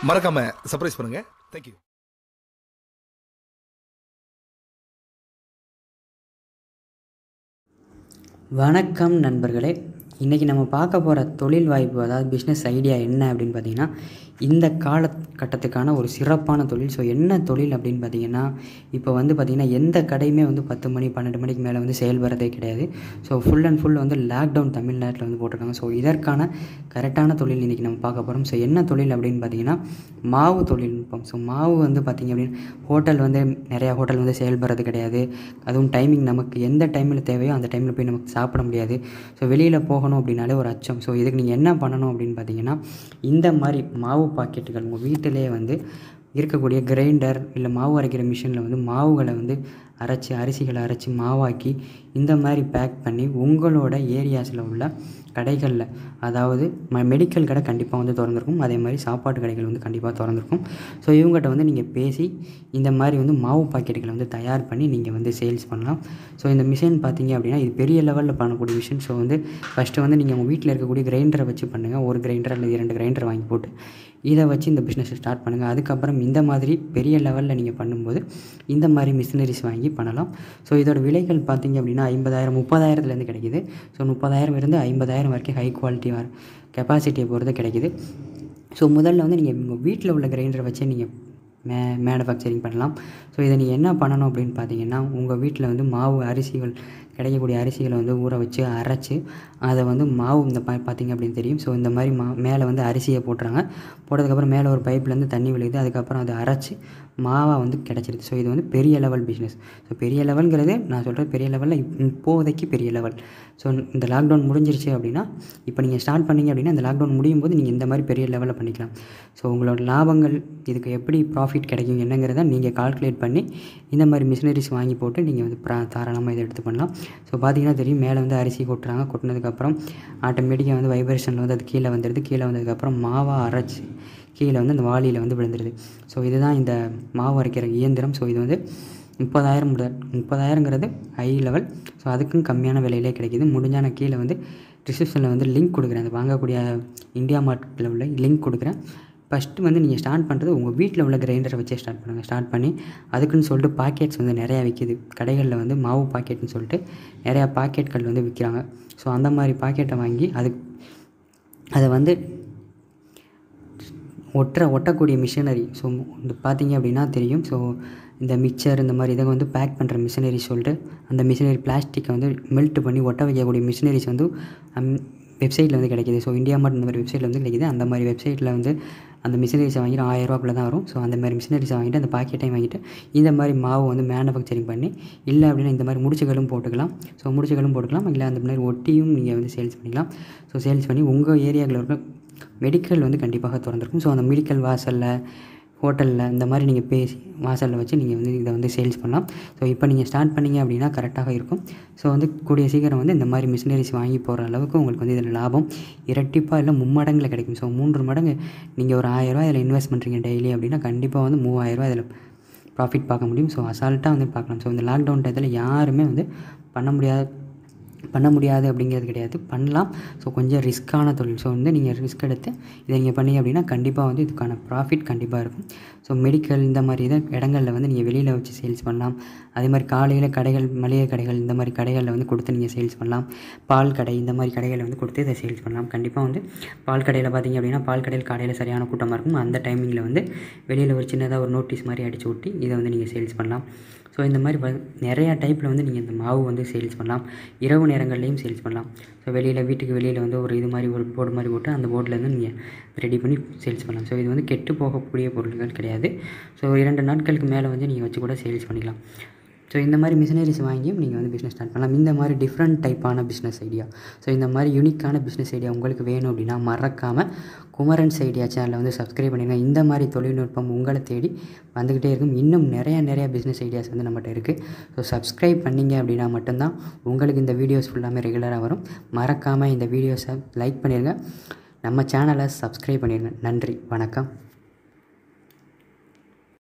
மறக்காம சர்ப்ரைஸ் பண்ணுங்க. தேங்க்யூ. வணக்கம் நண்பர்களே. இன்றைக்கி நம்ம பார்க்க போகிற தொழில் வாய்ப்பு, அதாவது பிஸ்னஸ் ஐடியா என்ன அப்படின்னு பார்த்திங்கன்னா, இந்த காலகட்டத்துக்கான ஒரு சிறப்பான தொழில். ஸோ என்ன தொழில் அப்படின்னு பார்த்திங்கன்னா, இப்போ வந்து பார்த்திங்கன்னா எந்த கடையுமே வந்து 10 மணி 12 மணிக்கு மேலே வந்து செயல்படுறதே கிடையாது. ஸோ ஃபுல் அண்ட் ஃபுல் வந்து லாக்டவுன் தமிழ்நாட்டில் வந்து போட்டிருக்காங்க. ஸோ இதற்கான கரெக்டான தொழில் இன்றைக்கி நம்ம பார்க்க போகிறோம். ஸோ என்ன தொழில் அப்படின்னு பார்த்திங்கன்னா, மாவு தொழில்நுட்பம். ஸோ மாவு வந்து பார்த்திங்க அப்படின்னு ஹோட்டல் வந்து நிறையா ஹோட்டல் வந்து செயல்படுறது கிடையாது. அதுவும் டைமிங் நமக்கு எந்த டைமில் தேவையோ அந்த டைமில் போய் நமக்கு சாப்பிட முடியாது. ஸோ வெளியில் போகணும் அப்படின்னாலே ஒரு அச்சம். ஸோ இதுக்கு நீங்கள் என்ன பண்ணணும் அப்படின்னு பார்த்தீங்கன்னா, இந்த மாதிரி மாவு பாக்கெட்டுகள் உங்கள் வீட்டிலே வந்து இருக்கக்கூடிய கிரைண்டர் இல்லை மாவு அரைக்கிற மிஷினில் வந்து மாவுகளை வந்து அரைச்சி, அரிசிகளை அரைச்சி மாவாக்கி இந்த மாதிரி பேக் பண்ணி உங்களோட ஏரியாஸில் உள்ள கடைகளில், அதாவது மெடிக்கல் கடை கண்டிப்பாக வந்து திறந்துருக்கும், அதே மாதிரி சாப்பாட்டு கடைகள் வந்து கண்டிப்பாக திறந்துருக்கும். ஸோ இவங்ககிட்ட வந்து நீங்கள் பேசி இந்த மாதிரி வந்து மாவு பாக்கெட்டுகளை வந்து தயார் பண்ணி நீங்கள் வந்து சேல்ஸ் பண்ணலாம். ஸோ இந்த மிஷின் பார்த்தீங்க அப்படின்னா இது பெரிய லெவலில் பண்ணக்கூடிய மிஷின். ஸோ வந்து ஃபஸ்ட்டு வந்து நீங்கள் உங்கள் வீட்டில் இருக்கக்கூடிய கிரைண்டரை வச்சு பண்ணுங்கள். ஒரு கிரைண்டர் அல்லது 2 கிரைண்டர் வாங்கி போட்டு இதை வச்சு இந்த பிஸ்னஸை ஸ்டார்ட் பண்ணுங்கள். அதுக்கப்புறம் இந்த மாதிரி பெரிய லெவலில் நீங்கள் பண்ணும்போது இந்த மாதிரி மிஷினரிஸ் வாங்கி பண்ணலாம். ஸோ இதோட விலைகள் பார்த்தீங்க அப்படின்னா 50,000 30,000லேருந்து கிடைக்கிது. ஸோ 30,000 இருந்து 50,000 வரைக்கும் ஹை குவாலிட்டி கெப்பாசிட்டியை பொறுத்து கிடைக்கிது. ஸோ முதல்ல வந்து நீங்கள் உங்கள் வீட்டில் உள்ள கிரைண்டரை வச்சே நீங்கள் மேனுஃபேக்சரிங் பண்ணலாம். ஸோ இதை நீங்கள் என்ன பண்ணணும் அப்படின்னு பார்த்தீங்கன்னா, உங்கள் வீட்டில் வந்து மாவு அரிசிகள் கிடைக்கக்கூடிய அரிசிகளை வந்து ஊற வச்சு அரைச்சி அதை வந்து மாவு இந்த பார்த்திங்க அப்படின்னு தெரியும். ஸோ இந்த மாதிரி மேலே வந்து அரிசியை போட்டுறாங்க. போட்டதுக்கப்புறம் மேலே ஒரு பைப்லேருந்து தண்ணி விழுகுது. அதுக்கப்புறம் அதை அரைச்சி மாவாக வந்து கிடச்சிருது. ஸோ இது வந்து பெரிய லெவல் பிஸ்னஸ். ஸோ பெரிய லெவலுங்கிறது நான் சொல்கிறது பெரிய லெவலில் இப்போதைக்கு பெரிய லெவல். ஸோ இந்த லாக்டவுன் முடிஞ்சிருச்சு அப்படின்னா, இப்போ நீங்கள் ஸ்டார்ட் பண்ணிங்க அப்படின்னா இந்த லாக்டவுன் முடியும் போது நீங்கள் இந்த மாதிரி பெரிய லெவலில் பண்ணிக்கலாம். ஸோ உங்களோட லாபங்கள் இதுக்கு எப்படி ப்ராஃபிட் கிடைக்கும் என்னங்கிறத நீங்கள் கால்குலேட் பண்ணி இந்த மாதிரி மிஷினரிஸ் வாங்கி போட்டு நீங்கள் வந்து தாராளமாக இதை எடுத்து பண்ணலாம். ஸோ பார்த்தீங்கன்னா தெரியும், மேலே வந்து அரிசி கொட்டுறாங்க. கொட்டினதுக்கப்புறம் ஆட்டோமேட்டிக்காக வந்து வைப்ரேஷனில் வந்து அது கீழே வந்துடுது. கீழே வந்ததுக்கப்புறம் மாவாக அரைச்சி கீழே வந்து அந்த வாளியில் வந்து விழுந்துடுது. ஸோ இதுதான் இந்த மாவு அரைக்கிற இயந்திரம். ஸோ இது வந்து 30,000 முதல் 30,000ங்கிறது ஹை லெவல். ஸோ அதுக்கும் கம்மியான விலையிலே கிடைக்கிது. முடிஞ்சால் நான் கீழே வந்து டிஸ்கிரிப்ஷனில் வந்து லிங்க் கொடுக்குறேன். அந்த வாங்கக்கூடிய இந்தியா மார்க்கெட்டில் உள்ள லிங்க் கொடுக்குறேன். ஃபஸ்ட்டு வந்து நீங்கள் ஸ்டார்ட் பண்ணுறது உங்கள் வீட்டில் உள்ள கிரைண்டரை வச்சே ஸ்டார்ட் பண்ணுங்கள். ஸ்டார்ட் பண்ணி அதுக்குன்னு சொல்லிட்டு பாக்கெட்ஸ் வந்து நிறையா விற்கிது. கடைகளில் வந்து மாவு பாக்கெட்னு சொல்லிட்டு நிறையா பாக்கெட்கள் வந்து விற்கிறாங்க. ஸோ அந்த மாதிரி பாக்கெட்டை வாங்கி அதை வந்து ஒட்டக்கூடிய மிஷினரி. ஸோ இந்த பார்த்தீங்க அப்படின்னா தெரியும். ஸோ இந்த மிக்சர் இந்த மாதிரி இதை வந்து பேக் பண்ணுற மிஷினரி சொல்லிட்டு அந்த மிஷினரி பிளாஸ்டிக்கை வந்து மெல்ட் பண்ணி ஒட்ட வைக்கக்கூடிய மிஷினரிஸ் வந்து வெப்சைட்டில் வந்து கிடைக்கிது. ஸோ இந்தியா மார்ட் இந்த மாதிரி வெப்சைட்டில் வந்து கிடைக்கிது. அந்த மாதிரி வெப்சைட்டில் வந்து அந்த மிஷினரிஸை வாங்கிட்டு 1000 ரூபாக்குள்ளே தான் வரும். ஸோ அந்த மாதிரி மிஷினரிஸை வாங்கிட்டு அந்த பாக்கெட்டையும் வாங்கிட்டு இந்த மாதிரி மாவு வந்து மேனுஃபேக்சரிங் பண்ணி, இல்லை அப்படின்னா இந்த மாதிரி முடிச்சுகளும் போட்டுக்கலாம். ஸோ முடிச்சுகளும் போட்டுக்கலாம், இல்லை அந்த மாதிரி ஒட்டியும் நீங்கள் வந்து சேல்ஸ் பண்ணிக்கலாம். ஸோ சேல்ஸ் பண்ணி உங்கள் ஏரியாவில் இருக்க மெடிக்கல் வந்து கண்டிப்பாக திறந்துருக்கும். ஸோ அந்த மெடிக்கல் வாசலில், ஹோட்டலில் இந்த மாதிரி நீங்கள் பேசி வாசலில் வச்சு நீங்கள் வந்து இதை வந்து சேல்ஸ் பண்ணலாம். ஸோ இப்போ நீங்கள் ஸ்டார்ட் பண்ணிங்க அப்படின்னா கரெக்டாக இருக்கும். ஸோ வந்து கூடிய சீக்கிரம் வந்து இந்த மாதிரி மிஷினரிஸ் வாங்கி போகிற அளவுக்கு உங்களுக்கு வந்து இதில் லாபம் இரட்டிப்பாக இல்லை 3 மடங்கில் கிடைக்கும். ஸோ 3 மடங்கு நீங்கள் ஒரு 1000 ரூபா இதில் இன்வெஸ்ட் பண்ணுறீங்க டெய்லி அப்படின்னா கண்டிப்பாக வந்து 3000 ரூபா இதில் ப்ராஃபிட் பார்க்க முடியும். ஸோ அசால்ட்டாக வந்து பார்க்கலாம். ஸோ இந்த லாக்டவுன் டயத்தில் யாருமே வந்து பண்ண முடியாது அப்படிங்கிறது கிடையாது, பண்ணலாம். ஸோ கொஞ்சம் ரிஸ்க்கான தொழில். ஸோ வந்து நீங்கள் ரிஸ்க் எடுத்து இதை நீங்கள் பண்ணீங்க அப்படின்னா கண்டிப்பாக வந்து இதுக்கான ப்ராஃபிட் கண்டிப்பாக இருக்கும். ஸோ மெடிக்கல் இந்த மாதிரி இடங்களில் வந்து நீங்கள் வெளியில் வச்சு சேல்ஸ் பண்ணலாம். அதே மாதிரி காலையில் கடைகள், மளிகை கடைகள் இந்த மாதிரி கடைகளில் வந்து கொடுத்து நீங்கள் சேல்ஸ் பண்ணலாம். பால் கடை இந்த மாதிரி கடைகளில் வந்து கொடுத்து இதை சேல்ஸ் பண்ணலாம். கண்டிப்பாக வந்து பால் கடையில் பார்த்தீங்க அப்படின்னா பால் கடையில் காலையில் சரியான கூட்டமாக இருக்கும். அந்த டைமிங்கில் வந்து வெளியில் ஒரு சின்னதாக ஒரு நோட்டீஸ் மாதிரி அடித்து ஒட்டி இதை வந்து நீங்கள் சேல்ஸ் பண்ணலாம். ஸோ இந்த மாதிரி நிறையா டைப்பில் வந்து நீங்கள் இந்த மாவு வந்து சேல்ஸ் பண்ணலாம். இரவு நேரங்கள்லேயும் சேல்ஸ் பண்ணலாம். ஸோ வீட்டுக்கு வெளியில் வந்து ஒரு இது மாதிரி ஒரு போர்டு மாதிரி போட்டு அந்த போர்ட்லேருந்து நீங்கள் ரெடி பண்ணி சேல்ஸ் பண்ணலாம். ஸோ இது வந்து கெட்டு போகக்கூடிய பொருட்கள் கிடையாது. ஸோ 2 நாட்களுக்கு மேலே வந்து நீங்கள் வச்சு கூட சேல்ஸ் பண்ணிக்கலாம். ஸோ இந்த மாதிரி மிஷினரிஸ் வாங்கியும் நீங்கள் வந்து பிஸ்னஸ் ஸ்டார்ட் பண்ணலாம். இந்த மாதிரி டிஃப்ரெண்ட் டைப்பான பிஸ்னஸ் ஐடியா, ஸோ இந்த மாதிரி யூனிக்கான பிஸ்னஸ் ஐடியா உங்களுக்கு வேணும் அப்படின்னா மறக்காமல் குமரன்ஸ் ஐடியா சேனலை வந்து சப்ஸ்கிரைப் பண்ணிடுங்க. இந்த மாதிரி தொழில்நுட்பம் உங்களை தேடி வந்துக்கிட்டே இருக்கும். இன்னும் நிறையா பிஸ்னஸ் ஐடியாஸ் வந்து நம்மகிட்ட இருக்குது. ஸோ சப்ஸ்கிரைப் பண்ணிங்க அப்படின்னா மட்டும்தான் உங்களுக்கு இந்த வீடியோஸ் ஃபுல்லாமே ரெகுலராக வரும். மறக்காமல் இந்த வீடியோஸை லைக் பண்ணிடுங்க, நம்ம சேனலை சப்ஸ்கிரைப் பண்ணிடுங்க. நன்றி, வணக்கம்.